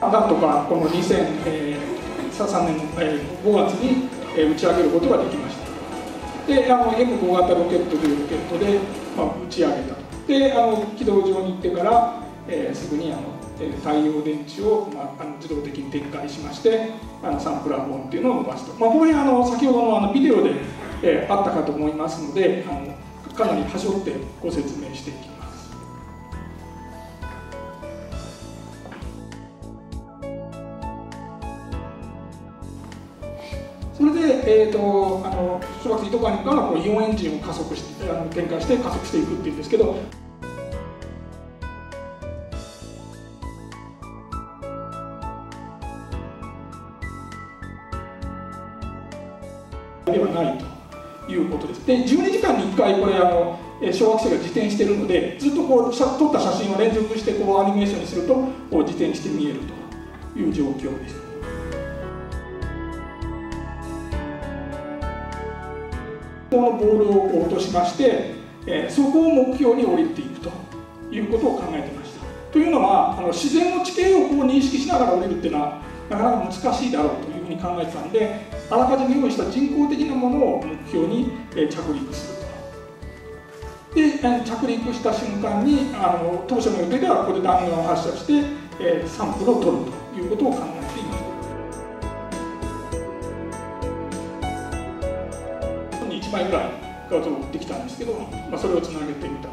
なんとかこの2003年の5月に打ち上げることができました。で、M5 型ロケットというロケットで、打ち上げたと。で、軌道上に行ってから、すぐに太陽電池を、自動的に展開しまして、サンプラー本っていうのを伸ばすと。この辺先ほどのビデオで、あったかと思いますので、かなり端折ってご説明していきます。それで、小惑星イトカリンからイオンエンジンを加速して展開して加速していくっていうんですけど、ではないということです。で、12時間に1回これ小惑星が自転しているので、ずっと撮った写真を連続してアニメーションにすると自転して見えるという状況です。このボールを落としまして、そこを目標に降りていくということを考えていました。というのは自然の地形を認識しながら降りるっていうのはなかなか難しいだろうというふうに考えてたんで、あらかじめ用意した人工的なものを目標に着陸すると。で、着陸した瞬間に当初の予定ではここで弾丸を発射して、サンプルを取るということを考えていました。1枚ぐらい画像を送ってきたんですけど、それをつなげてみた。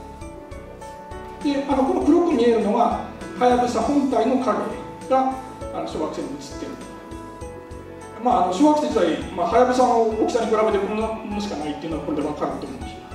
で、この黒く見えるのがはやぶさ本体の影が小惑星に映っている。小惑星自体、はやぶさの大きさに比べてこんなものしかないっていうのはこれで分かると思うんですよ。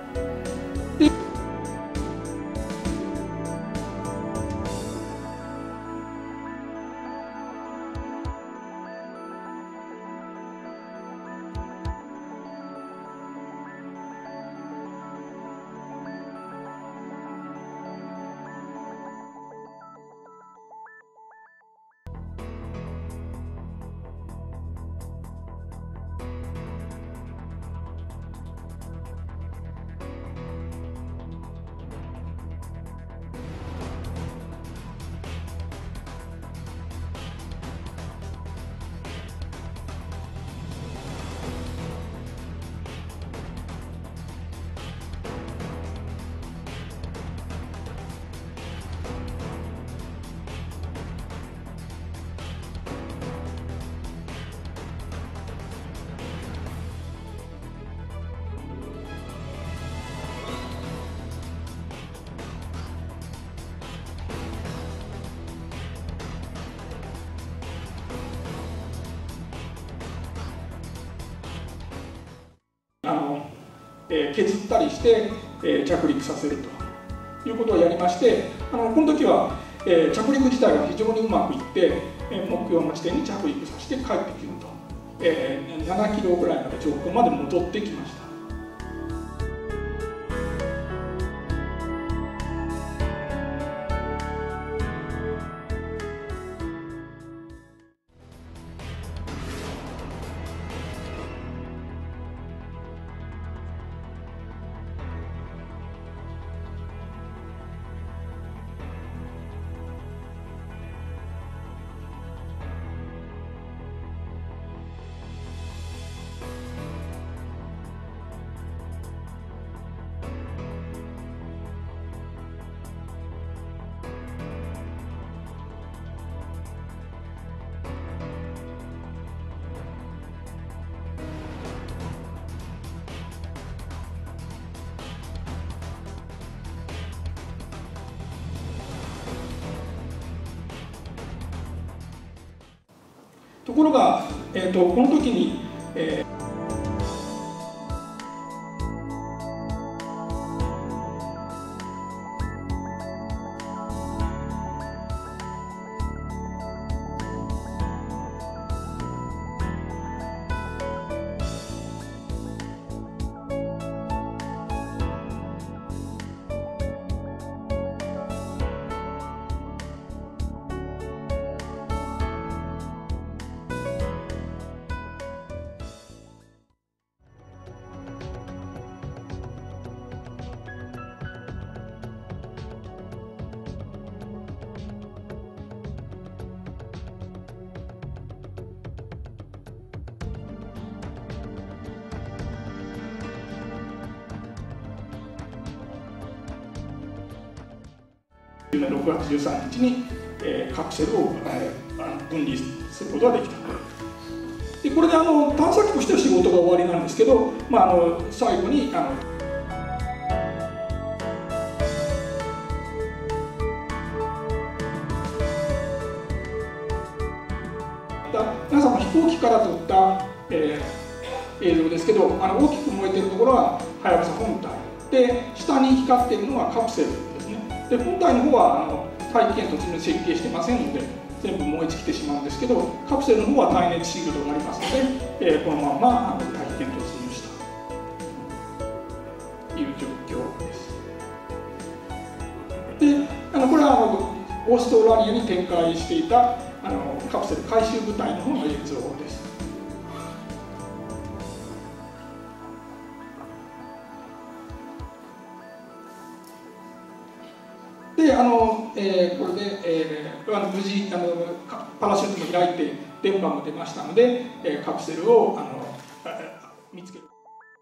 削ったりして、着陸させるということをやりまして、この時は、着陸自体が非常にうまくいって、目標の地点に着陸させて帰ってくると、7キロぐらいまで上空まで戻ってきました。ところが、この時に、 6月13日に、カプセルを、分離することができた。でこれで探査機としては仕事が終わりなんですけど、最後に皆さんも飛行機から撮った、映像ですけど、大きく燃えているところははやぶさ本体で、下に光っているのはカプセルですね。で本体の方は大気圏突入設計してませんので全部燃え尽きてしまうんですけど、カプセルの方は耐熱シールドがありますので、このまま大気圏突入したという状況です。でこれはオーストラリアに展開していたカプセル回収部隊の方の映像です。でこれで、無事パラシュートも開いて電波も出ましたので、カプセルを見つける。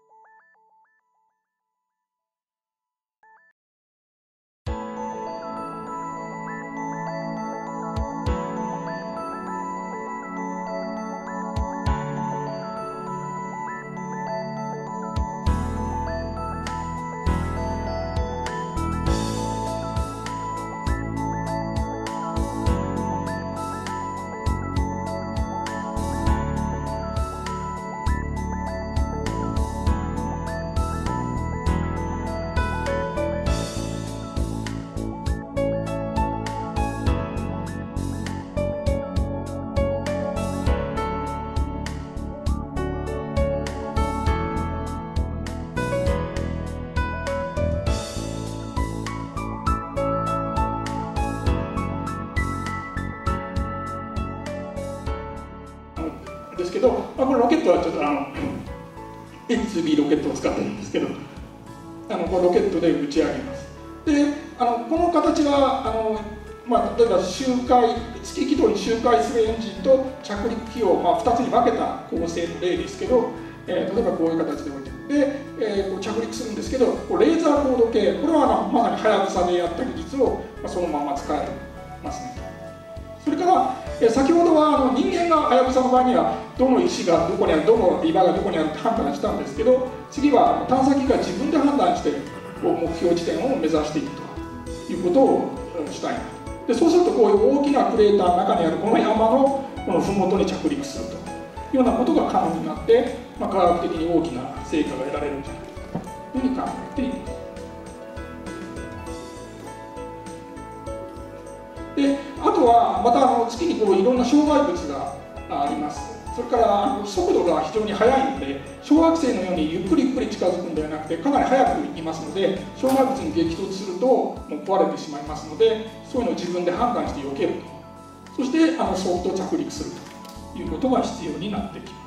ですけど、これロケットはちょっとH2B ロケットを使ってるんですけど、これロケットで打ち上げます。でこの形は例えば月軌道に周回するエンジンと着陸機を2つに分けた構成の例ですけど、例えばこういう形で置いてで、着陸するんですけど、レーザーコード系、これはまさにはやぶさでやった技術をそのまま使えますね。それから先ほどは人間がはやぶさの場合にはどの石がどこにある、どの岩がどこにあるって判断したんですけど、次は探査機が自分で判断して目標地点を目指していくということをしたいなと。でそうするとこういう大きなクレーターの中にあるこの山のこの麓に着陸するというようなことが可能になって、科学的に大きな成果が得られるんじゃないかというふうに考えています。であとはまた月にいろんな障害物があります。それから速度が非常に速いので、小惑星のようにゆっくりゆっくり近づくんではなくてかなり速く行きますので、障害物に激突するともう壊れてしまいますので、そういうのを自分で判断して避けると、そしてそっと着陸するということが必要になってきます。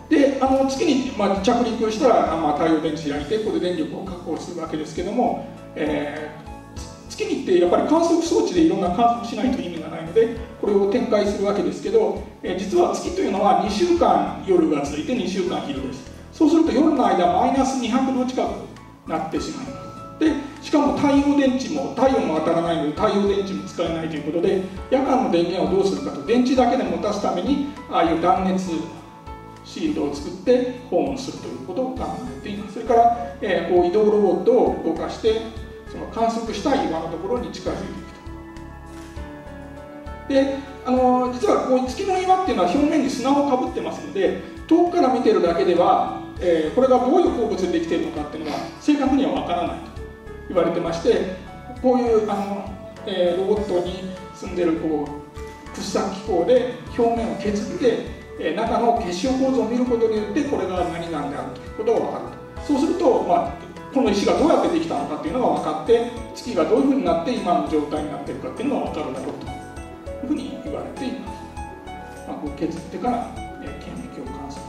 で月に着陸したら太陽電池開いてここで電力を確保するわけですけども、月に行ってやっぱり観測装置でいろんな観測しないと意味がないので、これを展開するわけですけど、実は月というのは2週間夜が続いて2週間昼です。そうすると夜の間マイナス200度近くなってしまいます。でしかも太陽電池も太陽も当たらないので太陽電池も使えないということで、夜間の電源をどうするかと、電池だけで持たすためにああいう断熱シールドを作って保温するということを考えています。それから、こう移動ロボットを動かしてその観測したい岩のところに近づいていくと。で実はこう月の岩っていうのは表面に砂をかぶってますので、遠くから見てるだけでは、これがどういう鉱物でできているのかっていうのは正確にはわからないと言われてまして、こういうロボットに積んでる掘削機構で表面を削って、中の結晶構造を見ることによってこれが何々であるということが分かると。そうすると、この石がどうやってできたのかっていうのが分かって、月がどういうふうになって今の状態になっているかっていうのが分かるだろうというふうに言われています。こう削ってから顕微鏡観測